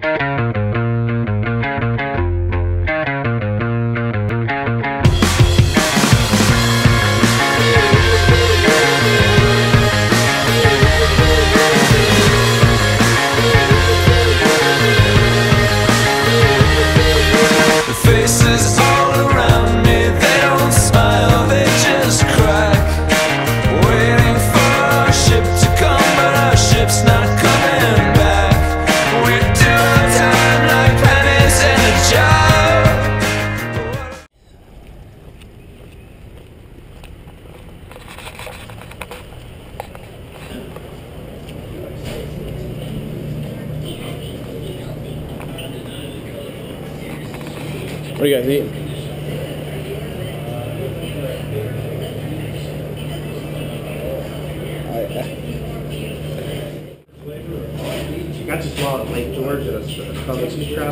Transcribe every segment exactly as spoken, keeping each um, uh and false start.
What do you guys eating? Got to small at Lake George at a Columbus Trap.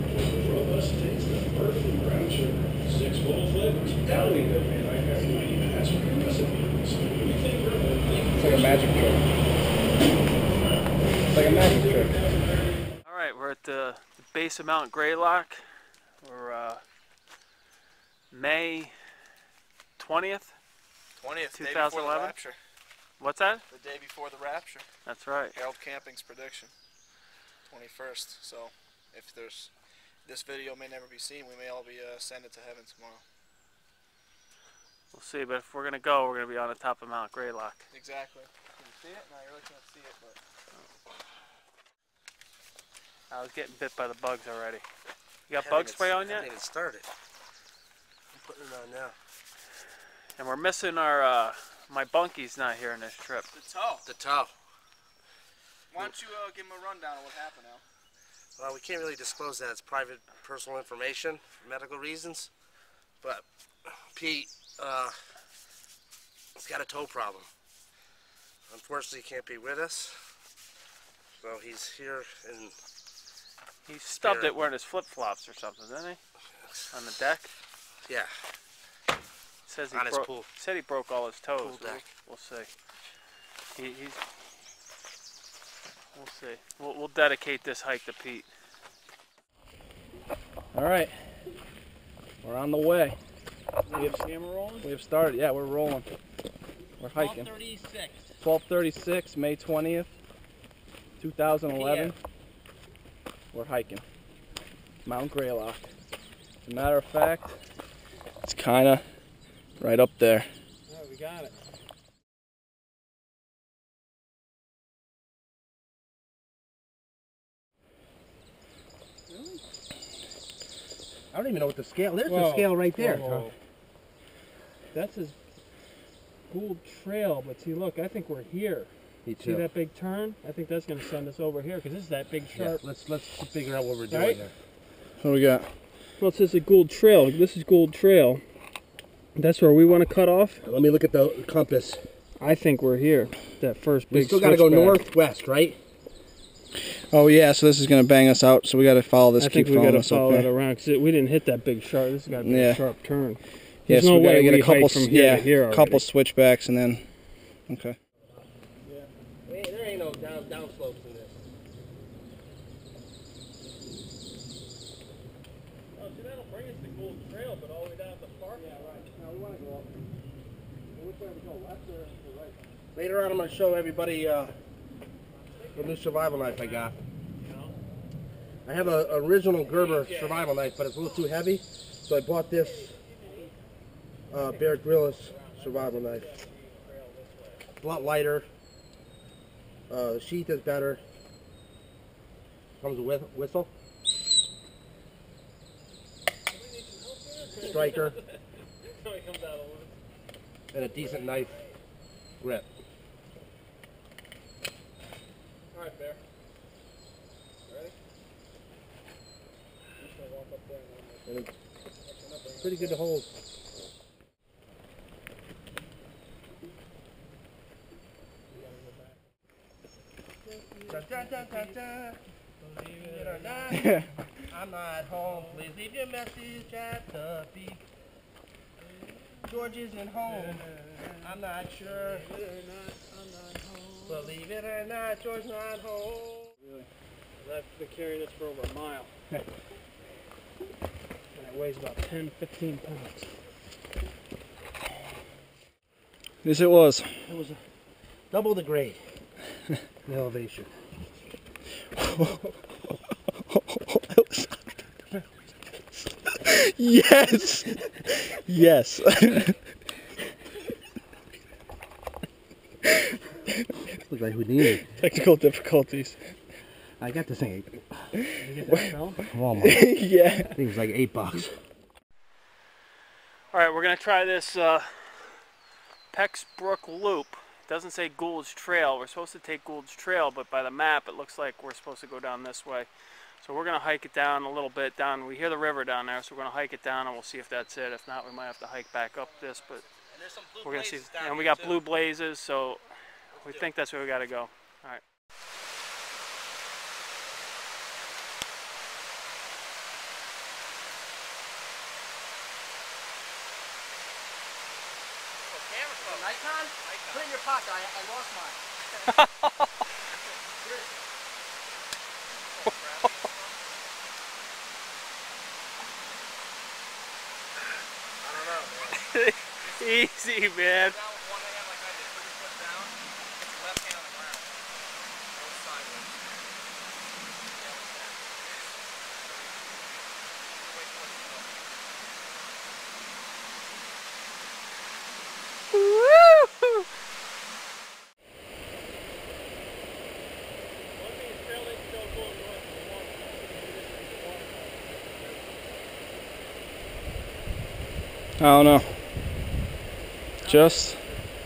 It's like a magic trick. It's like a magic trick. All right, we're at the, the base of Mount Greylock. We're uh, May twentieth, twentieth, two day thousand before the eleven. rapture. What's that? The day before the rapture. That's right. Harold Camping's prediction. twenty-first. So, if there's this video may never be seen, we may all be uh, ascended to heaven tomorrow. We'll see, but if we're gonna go, we're gonna be on the top of Mount Greylock. Exactly. Can you see it? No, you really can't see it, but I was getting bit by the bugs already. You got I bug think spray it's- on I yet? think it started. I'm putting it on now. And we're missing our, uh, my bunky's not here in this trip. the toe. The toe. Why don't you uh, give him a rundown of what happened, Al? Well, we can't really disclose that. It's private, personal information for medical reasons. But Pete, uh, he's got a toe problem. Unfortunately, he can't be with us. So he's here in... He stubbed it wearing his flip-flops or something, didn't he? On the deck? Yeah. Says he On his broke. pool. Said he broke all his toes. Pool We'll, deck. we'll see. He, he's. We'll see. We'll, we'll dedicate this hike to Pete. All right, we're on the way. We have camera rolling. We have started. Yeah, we're rolling. We're hiking. twelve thirty-six. twelve thirty-six, May twentieth, two thousand eleven. We're hiking Mount Greylock. As a matter of fact, it's kind of right up there. Yeah, we got it. I don't even know what the scale... There's Whoa, the scale right there. whoa, whoa. That's his Gould Trail, but see, look, I think we're here. Me See too. that big turn? I think that's going to send us over here because this is that big Yeah, sharp. let's, let's figure out what we're doing Right? there. What do we got? Well, it says the Gould Trail. This is Gould Trail. That's where we want to cut off. Let me look at the compass. I think we're here. That first big We still got to go switchback. northwest, right? Oh yeah, so this is gonna bang us out. So we got to follow this. I keep think we following got to us up follow that there. around because we didn't hit that big sharp. This has got to be Yeah. a sharp turn. Yeah, There's so no we gotta way get we a couple. hike from here yeah, to here a already. couple switchbacks and then. Okay. Yeah. There ain't no down, down slopes in this. Oh, see, that'll bring us to Gould Trail, but all the way down to the park. Yeah, right. Now we want to go up. Which way we go, left or right? Later on, I'm going to show everybody uh, the new survival knife I got. I have an original Gerber survival knife, but it's a little too heavy, so I bought this uh, Bear Grylls survival knife. A lot lighter. Uh, the sheath is better. Comes with whistle. Striker. And a decent knife grip. All right, Bear. Ready? And it's pretty good to hold. Dun, dun, dun, dun, dun. Believe it or not, I'm not home. Please leave your message at the beep. George isn't home. I'm not sure. Believe it or not, George's not home. I've been carrying this for over a mile. And it weighs about ten, fifteen pounds. Yes, it was. It was a, double the grade. The elevation. Yes. Yes. Looks like Houdini. Technical difficulties. I got this thing. Did you get that film? Walmart. Yeah. I think it was like eight bucks. All right, we're gonna try this uh, Pex Brook Loop. It doesn't say Gould's Trail. We're supposed to take Gould's Trail, but by the map it looks like we're supposed to go down this way. So we're gonna hike it down a little bit down. We hear the river down there, so we're gonna hike it down and we'll see if that's it. If not, we might have to hike back up this, but we're gonna see. And we got blue blazes, so we think that's where we gotta go. All right. Nikon? Put it in your pocket. I, I lost mine. Easy, man. I don't know. Just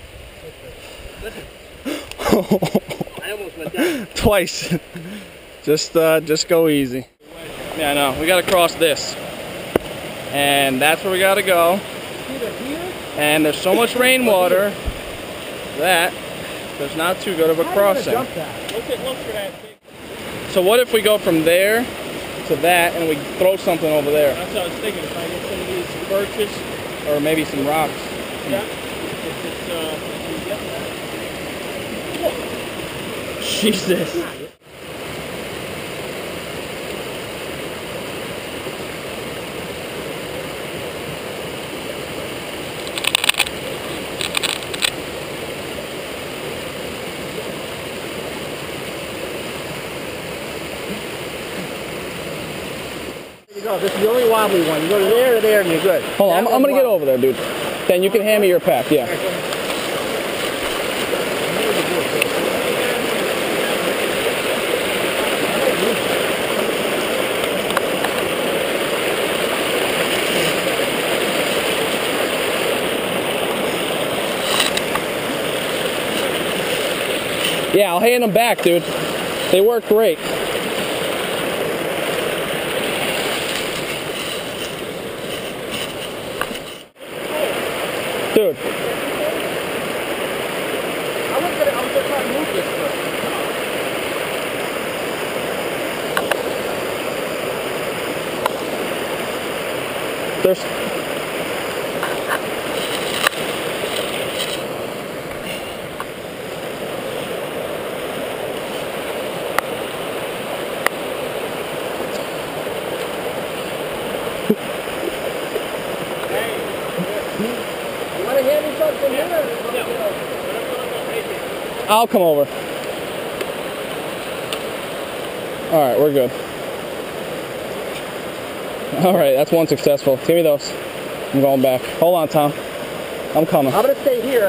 I almost went down. twice. Just uh, just go easy. Yeah, I know. We gotta cross this, and that's where we gotta go. And there's so much rainwater that there's not too good of a crossing. Look at, look for that thing. So what if we go from there to that and we throw something over there, That's what I was thinking. If I get some of these birches, or maybe some rocks? yeah. If it's, uh, if you get that. Jesus. No, this is the only wobbly one. You go to there, to there, and you're good. Hold on, I'm, I'm gonna get over there, dude. Then you can hand me your pack, yeah. Yeah, I'll hand them back, dude. They work great. Dude. I was gonna, I was gonna try to move this first. There's... I'll come over. All right, we're good. All right, that's one successful. Give me those. I'm going back. Hold on, Tom. I'm coming. I'm gonna stay here.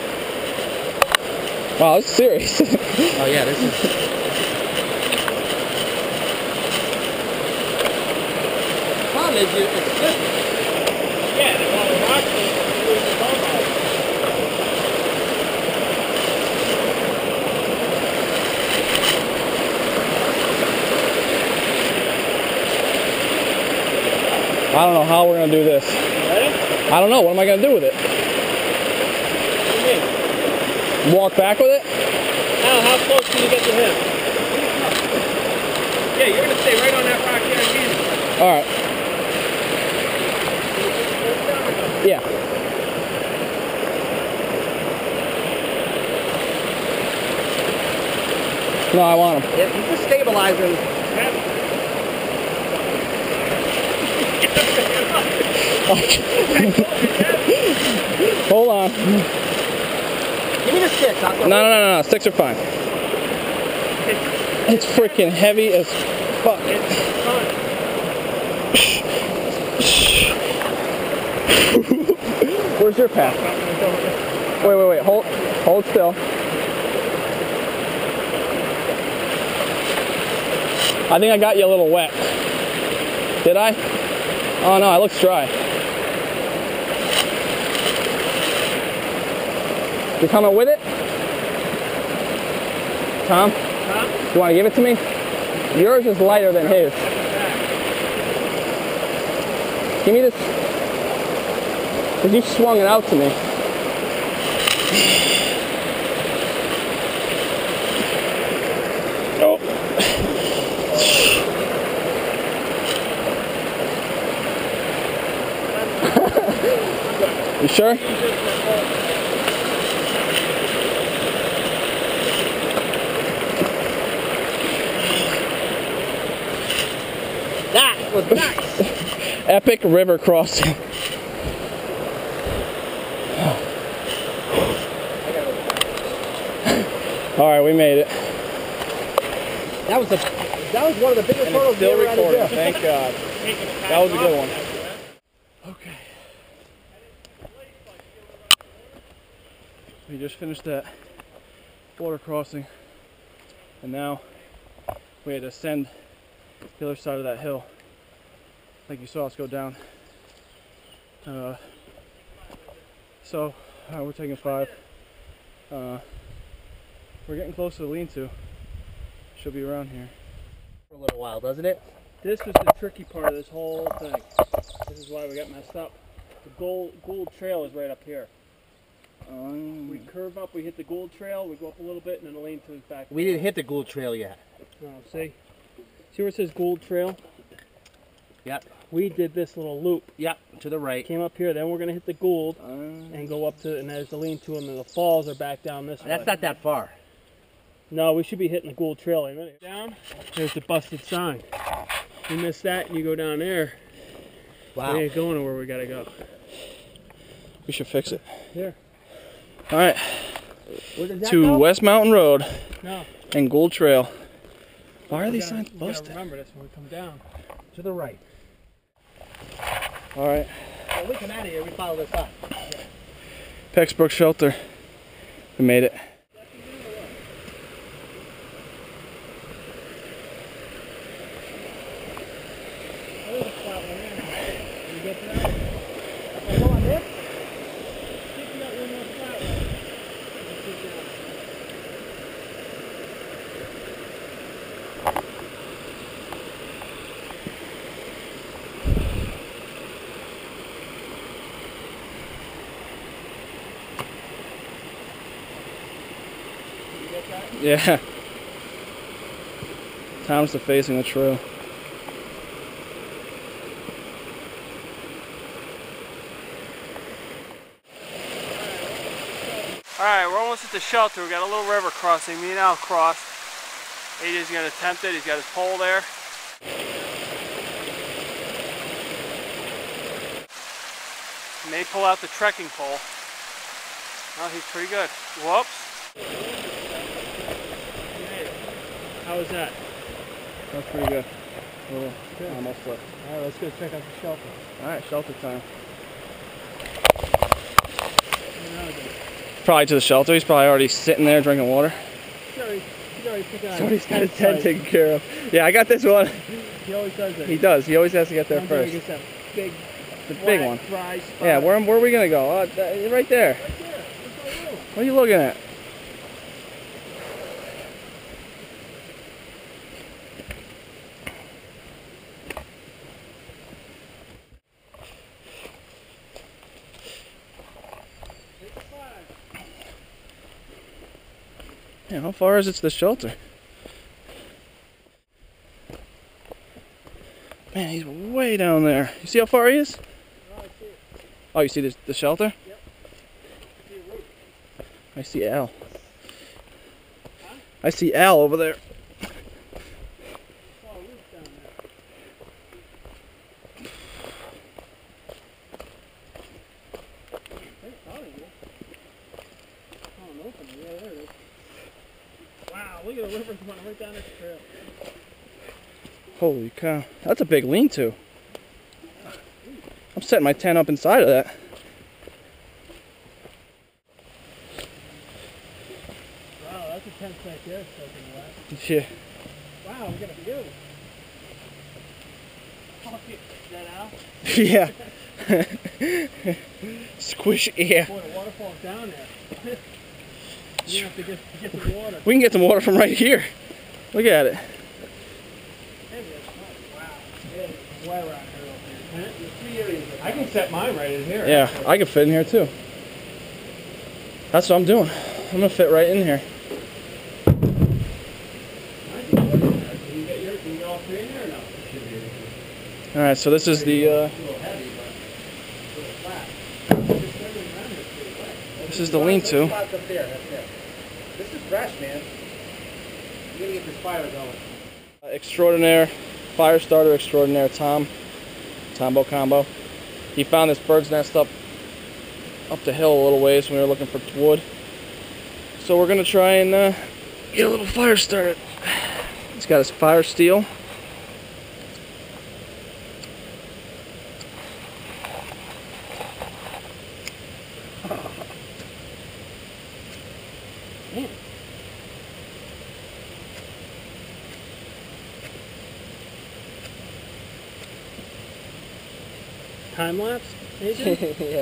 Wow, this is serious. Oh yeah, this is. Problem is, you, it's slippery. Yeah, they want to rock it. I don't know how we're gonna do this. Ready? I don't know. What am I gonna do with it? What do you mean? Walk back with it? Al, how close can you get to him? Yeah, you're going to stay right on that rock here and easy. All right. Yeah. No, I want him. Yeah, you just stabilizers. Hold on. Give me the sticks. I'll No, no, no, no, no. Sticks are fine. It's freaking heavy as fuck. Where's your path? Wait, wait, wait. Hold, hold still. I think I got you a little wet. Did I? Oh no, it looks dry. You coming with it? Tom? Huh? You want to give it to me? Yours is lighter than his. Give me this. Because you swung it out to me. Oh. You sure? That was nice. Epic river crossing. All right, we made it. That was the that was one of the biggest And photos it's still we ever had to recording, do. thank God. That was a good one. Okay. We just finished that border crossing, and now we had to ascend the other side of that hill. Like you saw us go down. Uh, so uh, we're taking five. Uh, we're getting close to the lean-to. Should be around here. For a little while, doesn't it? This was the tricky part of this whole thing. This is why we got messed up. The Gould, Gould Trail is right up here. Um, We curve up, we hit the Gould Trail, we go up a little bit, and then the lean-to is back. We didn't hit the Gould Trail yet. Oh, see? See where it says Gould Trail? Yep. We did this little loop. Yep. To the right. Came up here, then we're going to hit the Gould um, and go up to, and there's the lean-to, and then the falls are back down this way. That's not that far. No, we should be hitting the Gould Trail in a minute. Down, there's the busted sign. You miss that and you go down there. Wow. We ain't going to where we got to go. we should fix it. Here. All right, Where does that to go? West Mountain Road No. and Gould Trail. Why are We these gotta- signs we gotta busted? remember this when we come down. To the right. All right, When we come out of here, we follow this up. Pex Brook Shelter. We made it. There's a flat one there. You get that? Okay, go on there. See if you got one more flat one. Let's get that. You get that? Yeah. Tom's to facing the trail. Alright, we're almost at the shelter. We got a little river crossing. Me and Al crossed. A J's gonna attempt it. He's got his pole there. May pull out the trekking pole. Oh, he's pretty good. Whoops. How was that? That's pretty good. Little, almost flip. Alright, let's go check out the shelter. All right, shelter time. Probably to the shelter. He's probably already sitting there drinking water. He's already, he's already picking out Somebody's got his tent taken care of. Yeah, I got this one. He always does that. He does. He always has to get there One time he first. gets that big, The big one. dry spot. Yeah, where, where are we gonna go? Uh, th- right there. Right there. Let's go. What are you looking at? Yeah, how far is it to the shelter? Man, he's way down there. You see how far he is? Oh, I see it. Oh, you see the, the shelter? Yep. See a root. I see Al. I see Al over there. Wow, look at the river going right down this trail. Holy cow. That's a big lean-to. I'm setting my tent up inside of that. Wow, that's a tent right there. Soaking wet. Yeah. Wow, we got a view. Fuck it. Is that out? Yeah. Squish air. Boy, the waterfall's down there. You have to get, get the water. We can get some water from right here. Look at it. Wow. Yeah, way around here up here. I can set mine right in here. Yeah, I can fit in here too. That's what I'm doing. I'm gonna fit right in here. All right, so this is the. Uh, this is the lean-to. This is fresh, man. You're gonna get this fire going. Extraordinaire, fire starter extraordinaire, Tom. Tombo Combo. He found this bird's nest up up the hill a little ways when we were looking for wood. So we're gonna try and uh, get a little fire started. He's got his fire steel. Time lapse, maybe? Yeah.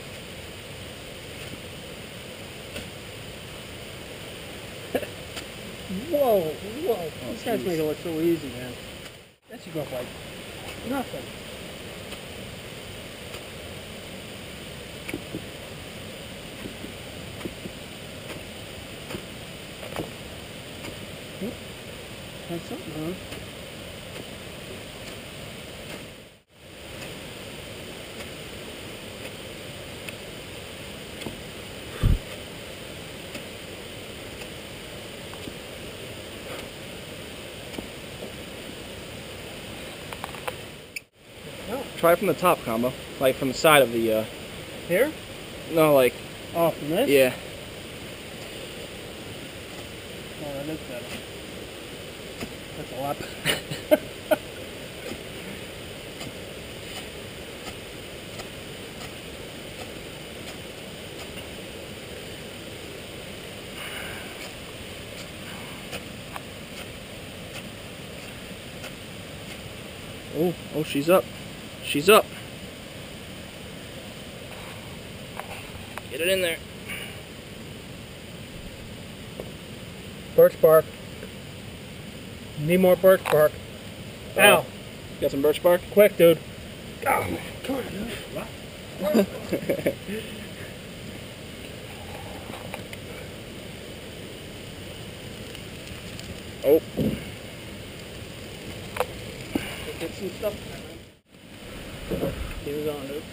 Whoa, whoa. These guys make it look so easy, man. That should go up like nothing. That's something, huh? Try from the top, Combo. Like from the side of the, uh... Here? No, like... Oh, from this? Yeah. Oh, that is better. That's a lot better. Oh, oh, she's up. She's up. Get it in there. Birch bark. Need more birch bark. Uh, Ow. Got some birch bark? Quick, dude. Oh, come on, dude. What? Oh. Get some stuff. Keep it going, dude.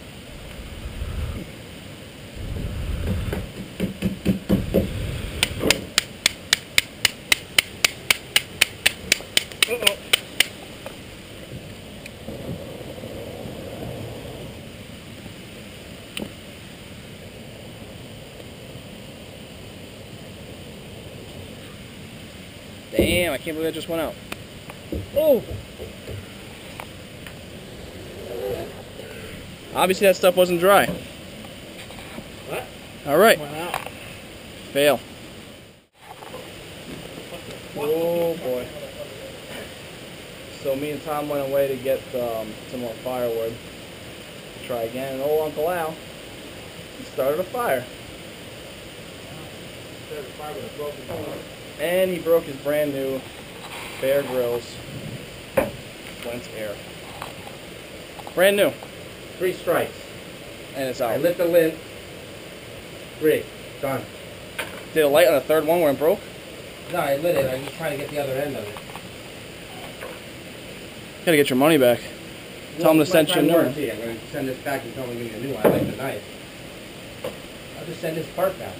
Uh-oh. Damn, I can't believe that just went out. Oh! Obviously that stuff wasn't dry. What? Alright. Went out. Fail. Oh boy. So me and Tom went away to get um, some more firewood. Try again, and old Uncle Al, he started a fire. Started a fire with a broken bone. And he broke his brand new Bear Grylls Flint's Air. Brand new. Three strikes. And it's I out. lit the lint. Three. Done. Did a light on the third one where it broke? No, I lit it. I was just trying to get the other end of it. Gotta get your money back. Tell him to send you a new one. I'm going to send this back and tell him to give me a new one. I like the knife. I'll just send this part back.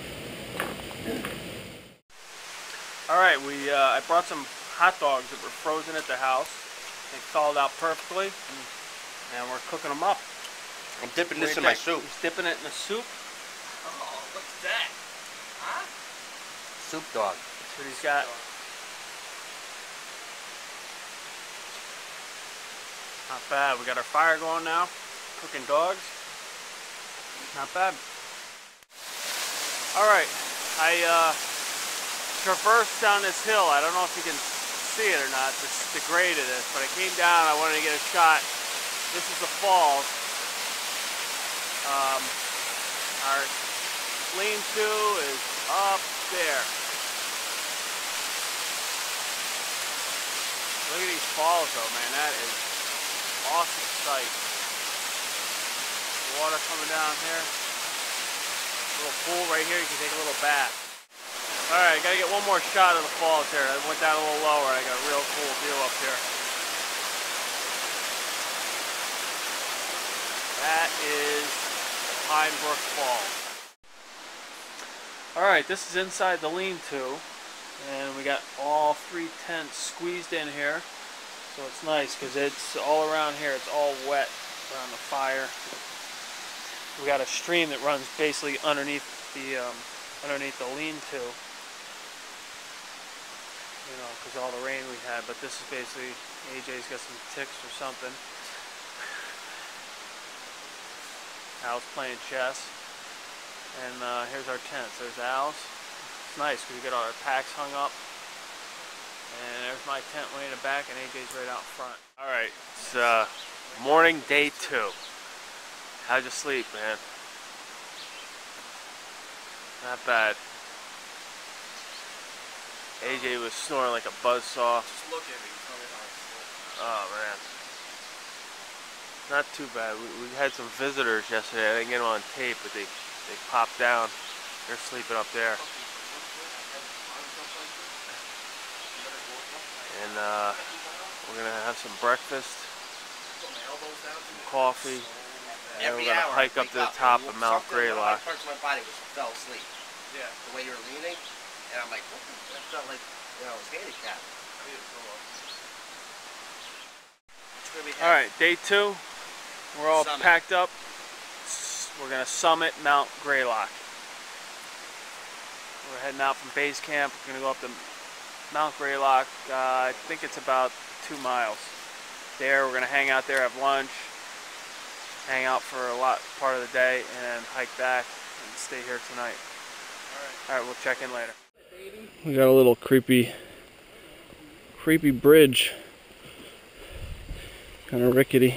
All right, we uh, I brought some hot dogs that were frozen at the house, They thawed out perfectly, and we're cooking them up. I'm dipping this Wait, in my Dick, soup. He's dipping it in the soup. Oh, what's that? Huh? Soup dog. That's what he's got. Not bad. We got our fire going now. Cooking dogs. Not bad. Alright. I uh, traversed down this hill. I don't know if you can see it or not, the, the grade of this, but I came down. I wanted to get a shot. This is the falls. Um, our lean-to is up there. Look at these falls though, man. That is awesome sight. Water coming down here. Little pool right here. You can take a little bath. Alright, gotta get one more shot of the falls here. I went down a little lower. I got a real cool view up here. That is Pine Brook Falls. Alright, this is inside the lean-to. And we got all three tents squeezed in here. So it's nice because it's all around here. It's all wet around the fire. We got a stream that runs basically underneath the um, underneath the lean-to. You know, because all the rain we had. But this is basically A J's got some ticks or something. Al's playing chess. And uh, here's our tents. There's Al's. It's nice because we get all our packs hung up. And there's my tent way in the back, and A J's right out front. Alright, it's uh, morning day two. How'd you sleep, man? Not bad. A J was snoring like a buzzsaw. Just look at me. Tell me how I slept. Oh, man. Not too bad. We, we had some visitors yesterday. I didn't get them on tape, but they, they popped down. They're sleeping up there. And uh, we're going to have some breakfast, some coffee, and we're going to hike up to the top of Mount Greylock. Parts of my body was fell asleep. Yeah. The way you were leaning, and I'm like, what the, that felt like, you know, I was handicapped. Alright, day two. We're all Summit. packed up. We're going to summit Mount Greylock. We're heading out from base camp. We're going to go up to Mount Greylock. Uh, I think it's about two miles. There, we're going to hang out there, have lunch, hang out for a lot part of the day, and hike back and stay here tonight. All right, we'll check in later. We got a little creepy, creepy bridge. Kind of rickety.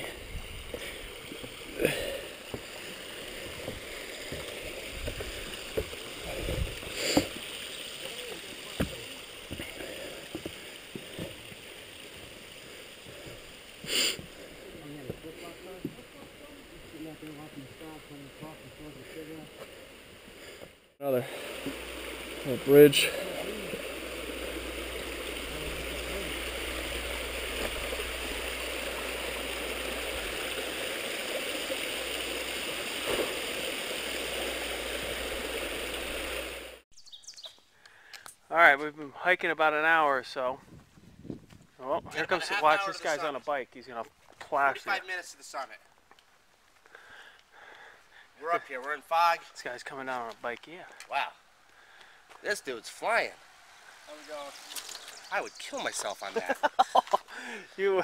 Another little bridge. Alright, we've been hiking about an hour or so. Oh, here comes, watch, this guy's on a bike. He's going to plaster. forty-five minutes to the summit. We're up here. We're in fog. This guy's coming down on a bike, yeah. Wow. This dude's flying. How we going? I would kill myself on that. you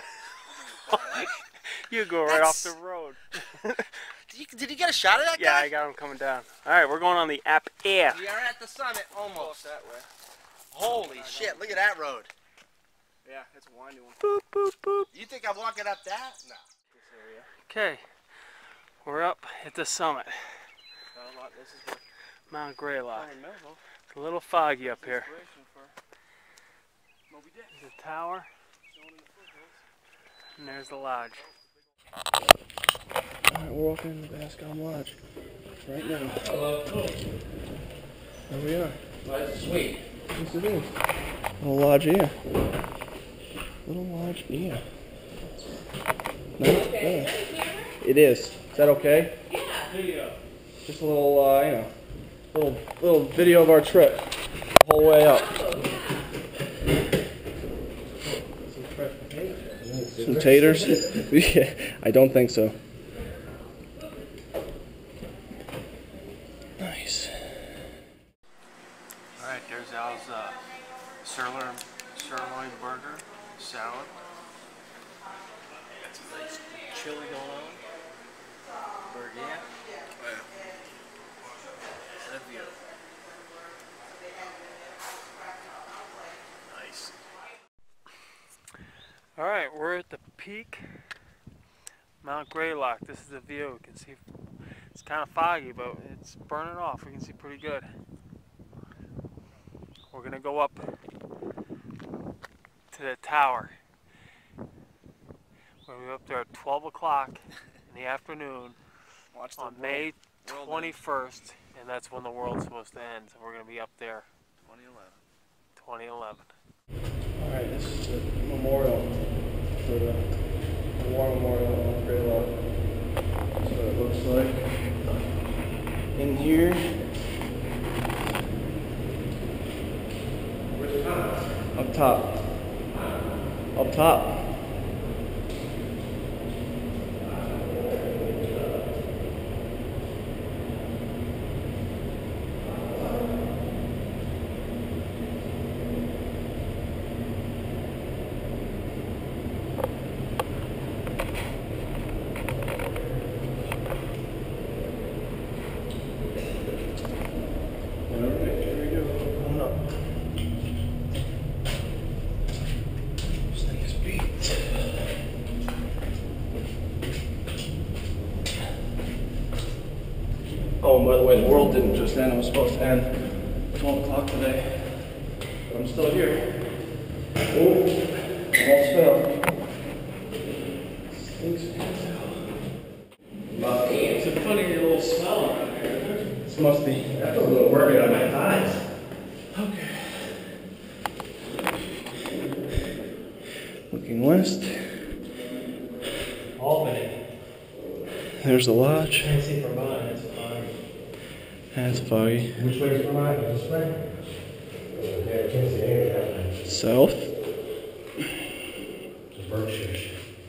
you go right That's- off the road. Did you, did you get a shot of that Yeah, guy? I got him coming down. Alright, we're going on the App Air. We are at the summit almost. That way. Holy shit, look at that road. Yeah, it's a windy one. Boop, boop, boop. You think I'm walking up that? No. This area. Okay, we're up at the summit, Got a lot. This is where Mount Greylock. Pine Melville. It's a little foggy up here. Inspiration for Moby Dick. There's a tower, Shown in the foothills. and there's the lodge. Alright, we're walking into Bascom Lodge right now. Hello. There we are. That's sweet. Yes, it is. Little lodge here. Little lodge here. Not bad. It is. Is that okay? Yeah. Just a little, uh, you know, little little video of our trip, the whole way up. Some fresh potatoes. Some taters? Yeah, I don't think so. Nice. Alright, there's Al's uh, sirloin, sirloin burger, salad. Got some nice chili going on. Burger, yeah. Oh, yeah. And a view. Nice. Alright, we're at the peak, Mount Greylock. This is the view. You can see it's kind of foggy, but it's burning off. We can see pretty good. We're going to go up to the tower. We're going to be up there at twelve o'clock in the afternoon Watch the on world, May world twenty-first, and that's when the world's supposed to end. So we're going to be up there twenty eleven. twenty eleven. Alright, this is the memorial for the war memorial on Greylock. That's what it looks like. In here. Up top. Up top. Oh, and by the way, the world didn't just end. It was supposed to end twelve o'clock today. But I'm still here. Oh, almost fell. Stinks. It's a funny little smell around here. This must be. That's a little worried on my thighs. Okay. Looking west. Albany. There's the lodge. Can't see from mine, it's fine. That's foggy. Which way is mine? This way? Yeah, I can't see anything. South. The Berkshires.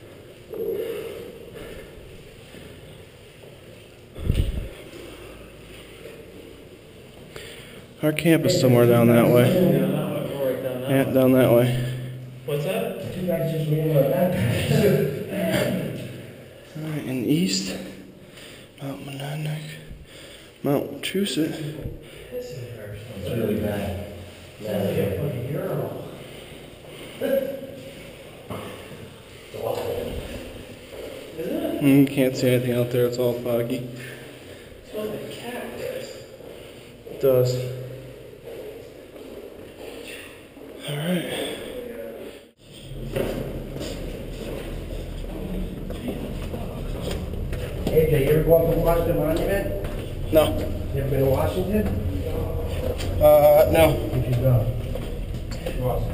Our camp is somewhere down that way. Yeah, that way, we're right down that Yeah, way. down that way. What's that? You guys just leave like that. Alright, in the east, Mount Monadnock, Mount Wachusett. It's really bad. It's like a fucking urinal. Isn't it? Mm, can't see anything out there, it's all foggy. It smells like cactus. It does. Alright. A J, you ever go up to Washington Monument? No. You ever been to Washington? Uh, no. You should go. It's awesome.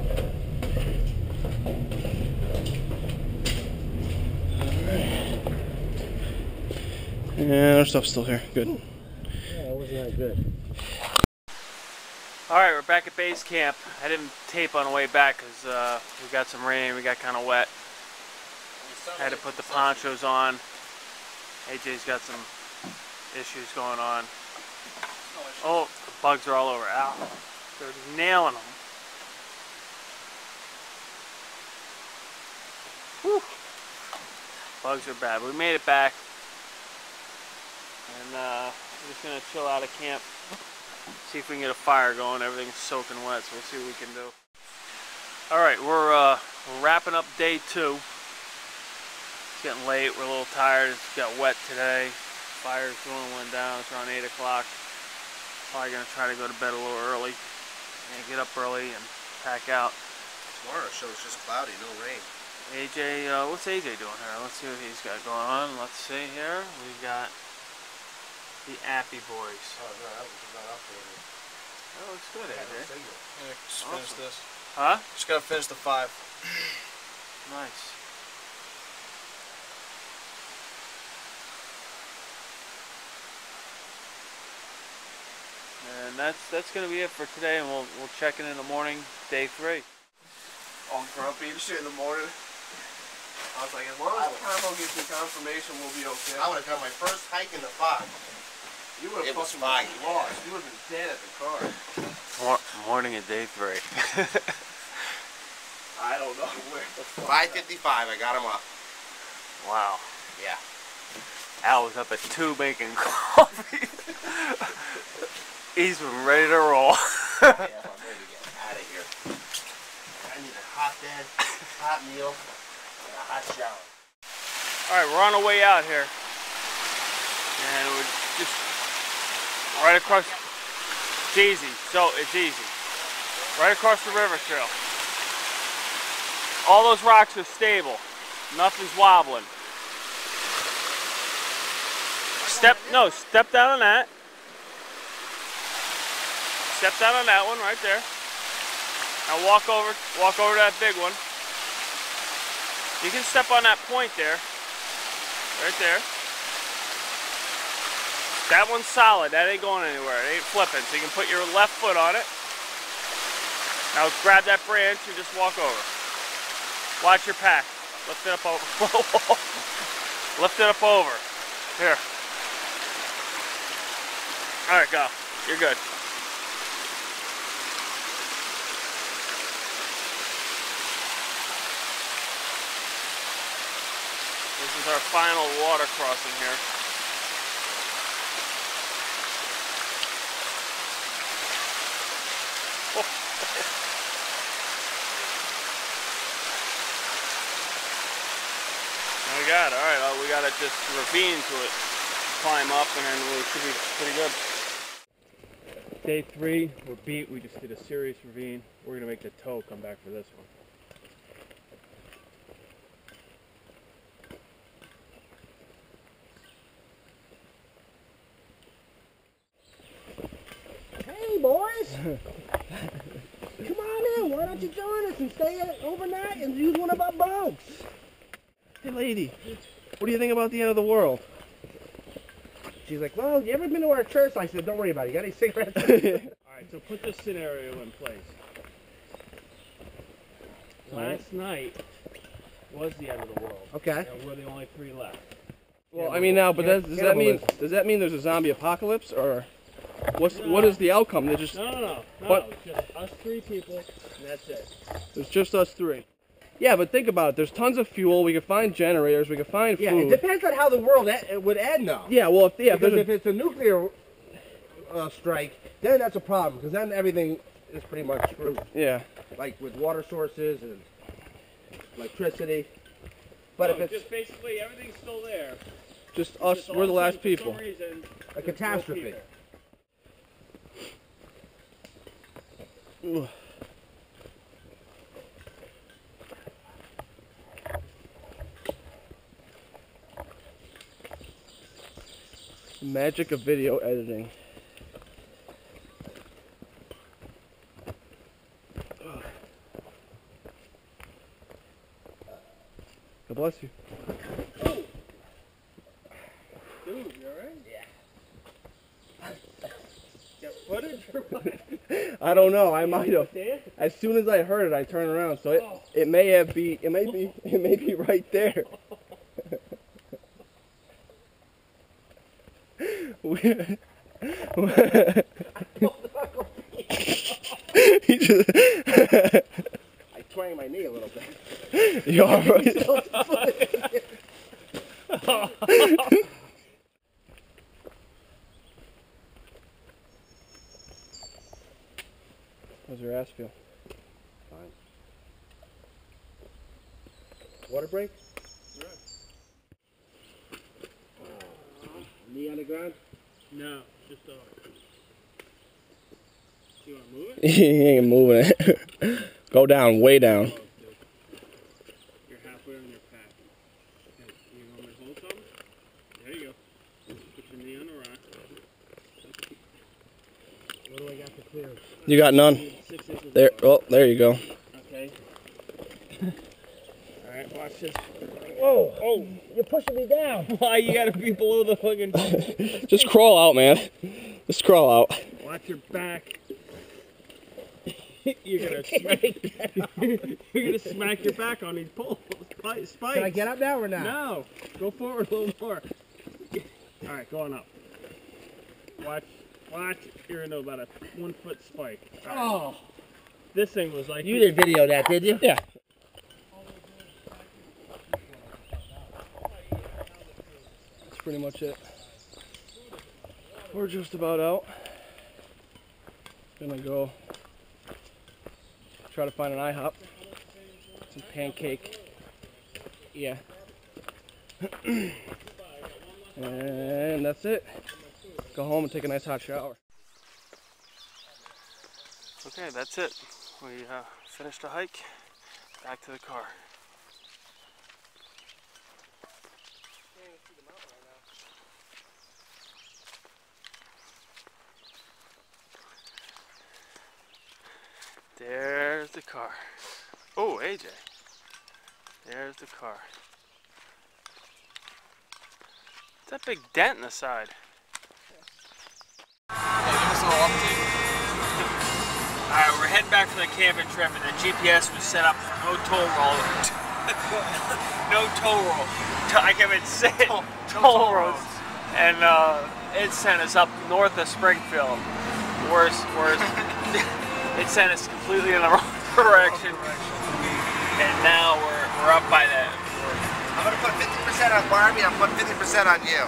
Yeah, our stuff's still here. Good. Yeah, it wasn't that good. Alright, we're back at base camp. I didn't tape on the way back because uh, we got some rain, we got kind of wet. I had to put the ponchos on. A J's got some issues going on. Oh, the bugs are all over. Ow. They're nailing them. Whew. Bugs are bad. We made it back. And uh, we're just going to chill out of camp. See if we can get a fire going. Everything's soaking wet, so we'll see what we can do. Alright, we're, uh, we're wrapping up day two. It's getting late. We're a little tired. It's got wet today. Fire's dwindling down. It's around eight o'clock. Probably going to try to go to bed a little early. And get up early and pack out. Tomorrow's show is just cloudy, no rain. A J, uh, what's A J doing here? Let's see what he's got going on. Let's see here. We got the Appy Boys. Oh, no, that was not up there. That looks good, A J. Yeah, just Awesome. finish this. Huh? Just gotta finish the five. Nice. And that's that's gonna be it for today, and we'll we'll check in in the morning, day three. All grumpy and shit in the morning. I was like, as long as Combo gives me confirmation, we'll be okay. I would have done my first hike in the fog. You would have It was fucking foggy. lost. You would have been dead at the car. Mor morning of day three. I don't know where the fuck. five fifty-five, I got him up. Wow. Yeah. Al was up at two making coffee. He's been ready to roll. Yeah, I'm ready to get out of here. I need a hot bed, hot meal, and a hot shower. Alright, we're on our way out here. And we're just right across. It's easy. So, it's easy. Right across the river trail. All those rocks are stable. Nothing's wobbling. Step, no, step down on that. Step down on that one right there. Now walk over, walk over to that big one. You can step on that point there. Right there. That one's solid. That ain't going anywhere. It ain't flipping. So you can put your left foot on it. Now grab that branch and just walk over. Watch your pack. Lift it up over. Lift it up over. Here. Alright, go. You're good. This is our final water crossing here. We got it. All right, well, we got to just ravine to it, climb up, and then we should be pretty good. Day three, we're beat. We just did a serious ravine. We're gonna make the toe come back for this one. Hey, boys! Come on in. Why don't you join us and stay overnight and use one of our bunks? Hey lady, what do you think about the end of the world? She's like, well, you ever been to our church? I said, don't worry about it. You got any cigarettes? Alright, so put this scenario in place. Last night was the end of the world. Okay. And we're the only three left. Well, I mean now, but does, does that mean does that mean there's a zombie apocalypse, or what's what is the outcome? They just No, no, no. No, What? it's just us three people, and that's it. there's just us three. Yeah, but think about it. There's tons of fuel. We can find generators. We can find Yeah, food. it depends on how the world e- would end, though. Yeah, well, if yeah, if Because there's if a, it's a nuclear uh, strike, then that's a problem. Because then everything is pretty much screwed. yeah. Like with water sources and electricity. But No, if it's just basically everything's still there. Just us. Just We're the all of a last sudden, people. For some reason, a there's no catastrophe. people. Ugh. The magic of video editing. Ugh. God bless you. Dude, you alright? Yeah. Got footage or what? I don't know. I might have. Dan? As soon as I heard it, I turned around. So it Oh. it may have be it may be it may be right there. He just I twanged my knee a little bit. you all right? How's your ass feel? Fine. Water break? Knee on the ground? No, just uh. You want to move it? He ain't moving it. Go down, way down. Close, dude. You're halfway on your pack. Okay, you want me to hold something? There you go. Put your knee on the rock. What do I got to clear? You got none. Six inches There. apart. Oh, there you go. Okay. Alright, watch this. Whoa! Oh! You're pushing me down! Why you gotta be below the fucking... Just crawl out, man. Just crawl out. Watch your back. You're gonna smack... You're gonna smack your back on these poles. Spike, spikes. Can I get up now or not? No. Go forward a little more. All right, going up. Watch, watch. You're into about a one foot spike. All right. Oh. This thing was like. You didn't video that, did you? Yeah. That's pretty much it. We're just about out. Gonna go try to find an IHOP. Some pancake. Yeah. And that's it. Go home and take a nice hot shower. Okay, that's it. We uh, finished the hike. Back to the car. There's the car. Oh, A J. There's the car. It's that big dent in the side. Yeah, give us a little update. Alright, we're heading back for the camping trip, and the G P S was set up for no toll roll. No toll roll. I can't even say it. Toll, Toll roads. And uh, it sent us up north of Springfield. Worse, worse. It sent us completely in the wrong direction. And now we're, we're up by that. I'm gonna put fifty percent on Barbie, I'm putting fifty percent on you.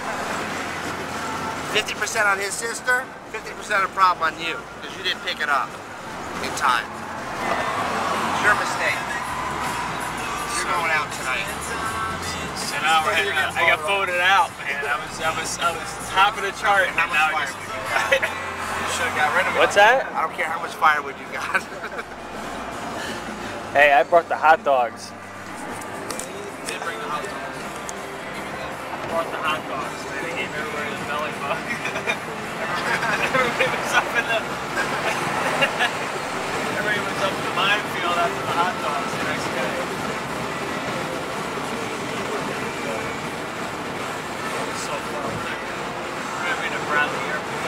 fifty percent on his sister, fifty percent of the problem on you, because you didn't pick it up in time. It's your mistake. You're going out tonight. So now we're heading out. I got voted out, man. I was, I was, I was top of the chart, and How much now I fire just. would you got? You should have got rid of it. What's that? I don't care how much firewood you got. Hey, I brought the hot dogs. You did bring the hot dogs. I brought the hot dogs. Man, they gave everybody the belly bug. Everybody was up in the. Everybody was up in the minefield after the hot dogs the next day. It was so fun. We're gonna be in a Bradley airport.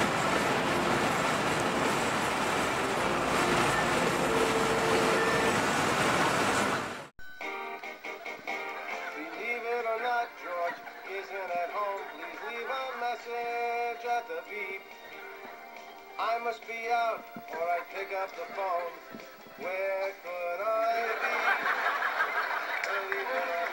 Believe it or not, George isn't at home. Please leave a message at the beep. I must be out or I pick up the phone. Where could I be? Early when I